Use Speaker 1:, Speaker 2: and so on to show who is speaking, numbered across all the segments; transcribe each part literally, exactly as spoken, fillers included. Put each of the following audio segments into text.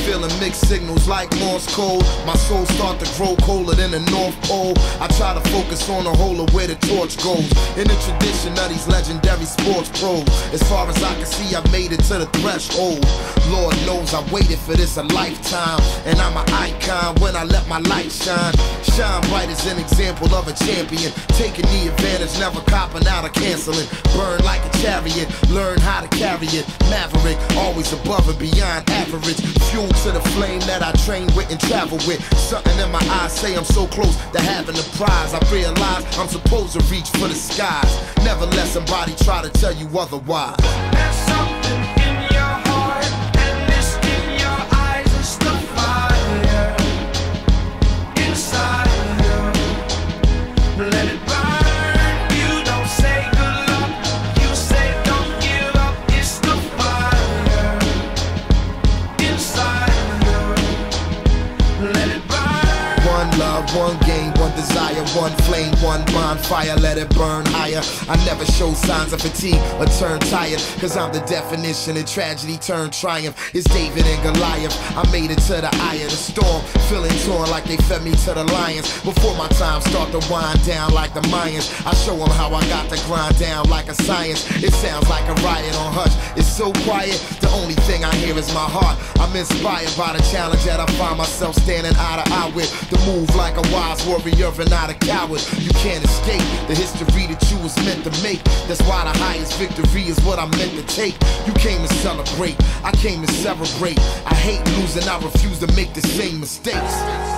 Speaker 1: feeling mixed signals like Morse code. My soul start to grow colder than the North Pole. I try to focus on the whole of where the torch goes. In the tradition of these legendary sports pros, as far as I can see, I made it to the threshold. Lord knows I waited for this a lifetime, and I'm an icon when I let my light shine. Shine bright as an example of a champion, taking the advantage, never copping out or canceling. Burn like a chariot, learn how to carry it. Maverick, always above and beyond average. Fuel to the flame that I train with and travel with. Something in my eyes say I'm so close to having the prize. I realize I'm supposed to reach for the skies. Never let somebody try to tell you otherwise.
Speaker 2: There's something in your heart, and it's in your eyes. It's the fire inside you. Let it burn. You don't say good luck, you say don't give up. It's the fire inside you. Let it burn.
Speaker 1: One love, one game, one desire, one flame, one bonfire, let it burn higher. I never show signs of fatigue or turn tired, cause I'm the definition of tragedy turned triumph. It's David and Goliath, I made it to the eye of the storm, feeling torn like they fed me to the lions. Before my time start to wind down like the Mayans, I show them how I got to grind down like a science. It sounds like a riot on hush, it's so quiet, the only thing I hear is my heart. I'm inspired by the challenge that I find myself standing eye to eye with. The move like a wise warrior and not a coward. You can't escape the history that you was meant to make. That's why the highest victory is what I'm meant to take. You came to celebrate, I came to celebrate. I hate losing, I refuse to make the same mistakes.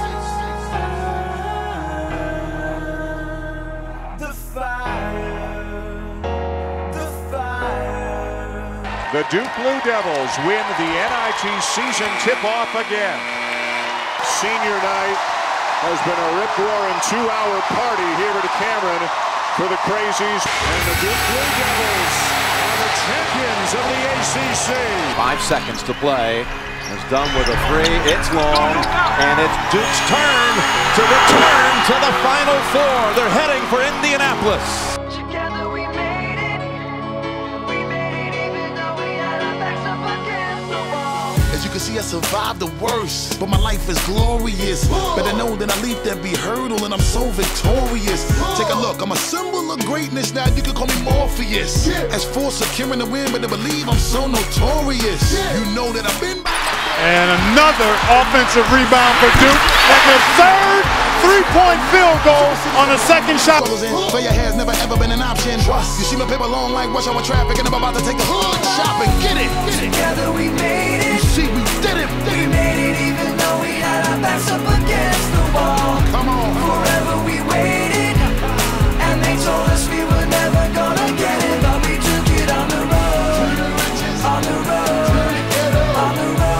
Speaker 2: The fire, the fire.
Speaker 3: The Duke Blue Devils win the N I T season tip-off again. Senior night has been a rip-roaring two-hour party here at Cameron for the Crazies. And the Duke Blue Devils are the champions of the A C C.
Speaker 4: Five seconds to play. Is done with a three. It's long. And it's Duke's turn to return to the Final Four. They're heading for Indianapolis.
Speaker 2: Together we made it. We made it even though we had our backs up against the wall.
Speaker 5: As you can see, I survived the worst, but my life is glorious. Better know that I leaped every hurdle and I'm so victorious. Take a look, I'm a symbol of greatness now. You can call me Morpheus. As for securing the win, better believe I'm so notorious. You know that I've been by.
Speaker 3: And another offensive rebound for Duke. And the third three-point field goal on the second shot.
Speaker 5: Failure has never ever been an option. You see my paper long like rush hour traffic, and I'm about to take a hood shopping. Get it, get it.
Speaker 2: Together we made it.
Speaker 5: You see, we did it.
Speaker 2: We made it even though we had our backs up against the wall.
Speaker 5: Come on.
Speaker 2: Forever we waited, and they told us we were never gonna get it, but we took it on the road, on the road, on the road.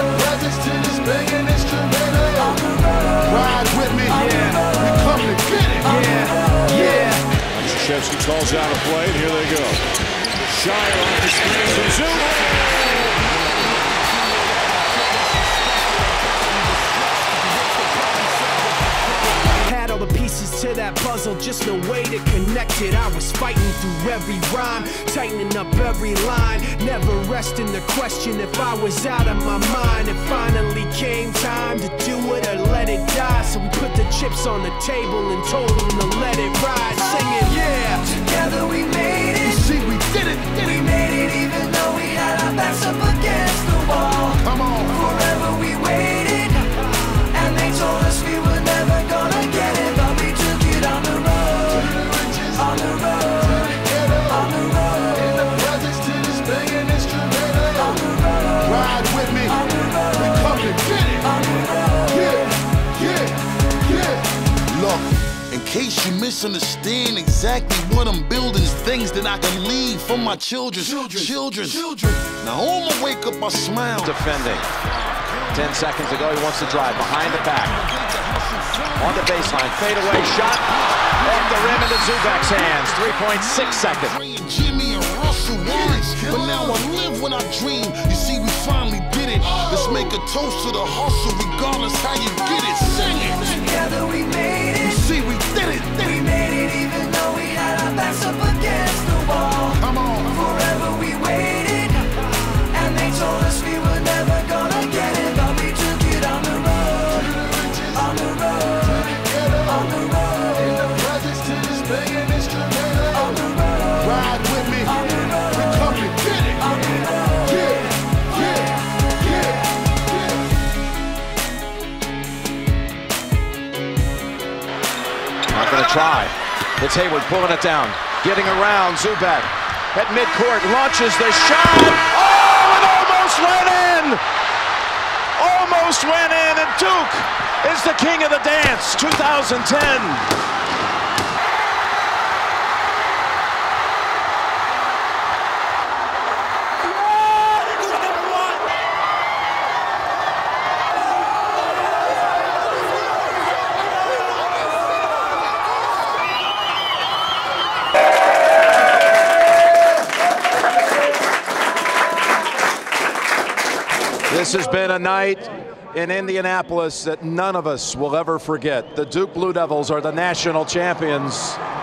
Speaker 5: Ride with me, yeah. We come to get it,
Speaker 3: yeah, yeah. Krzyzewski calls out a play, and here they go. Shire off the screen from Zubak.
Speaker 6: Had all the pieces to that puzzle, just no way to connect it. I was fighting through every rhyme, tightening up every line, never resting the question if I was out of my mind. It finally came time to do it or let it die. So we put the chips on the table and told them to let it ride, singing, yeah.
Speaker 2: Together we made it.
Speaker 5: You see, we did it, did
Speaker 2: We
Speaker 5: it.
Speaker 2: made it even though we had our backs up against the wall.
Speaker 5: Come on.
Speaker 2: Forever we waited, and they told us we were never gonna get it, but we took it on the road, on the road, on the road,
Speaker 5: In the presence to this big and instrumental.
Speaker 2: on the road,
Speaker 5: Ride with me.
Speaker 2: on the road,
Speaker 5: We come to get it.
Speaker 2: on the road.
Speaker 5: Yeah, yeah, yeah. Look, in case you misunderstand exactly what I'm building, is things that I can leave for my children. Children. Children. Children. Now on my wake up, I smile.
Speaker 4: Defending. Ten seconds ago, he wants to drive behind the back. On the baseline, fadeaway shot. Off the rim into Zubak's hands. three point six seconds.
Speaker 5: Ray and Jimmy and Russell once, but now I live when I dream. You see, we finally did it. Let's make a toast to the hustle, regardless how you get it. Sing it.
Speaker 2: Together we made
Speaker 5: You
Speaker 2: it.
Speaker 5: see, we did it. Did
Speaker 2: We
Speaker 5: it.
Speaker 2: made it even though we had our backs up against the wall.
Speaker 5: Come on.
Speaker 2: Forever we waited, and they told us we were never gonna get it, but we
Speaker 4: to try. It's Hayward pulling it down, getting around Zubac at midcourt, launches the shot. Oh, it almost went in! Almost went in, and Duke is the king of the dance, two thousand ten. This has been a night in Indianapolis that none of us will ever forget. The Duke Blue Devils are the national champions.